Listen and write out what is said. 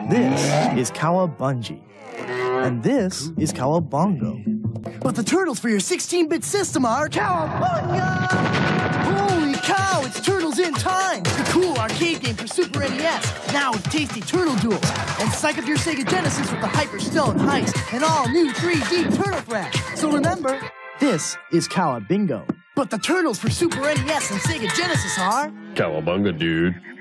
This is Cowabungie. And this is Cowabungo. But the turtles for your 16-bit system are Cowabunga! Holy cow, it's Turtles in Time! The cool arcade game for Super NES, now with tasty turtle duels. And psych up your Sega Genesis with the Hyper Stone Heist and all new 3D Turtle Thrash. So remember, This is Cowabingo. but the turtles for Super NES and Sega Genesis are... Cowabunga, dude.